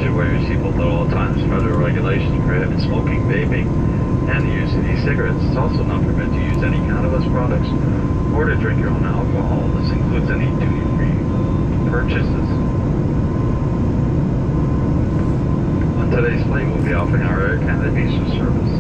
should wear your seatbelt at all times. Federal regulations prohibit smoking, vaping, and the use of e-cigarettes. It's also not permitted to use any cannabis products or to drink your own alcohol. This includes any duty-free purchases. On today's flight, we'll be offering our Air Canada Visa service.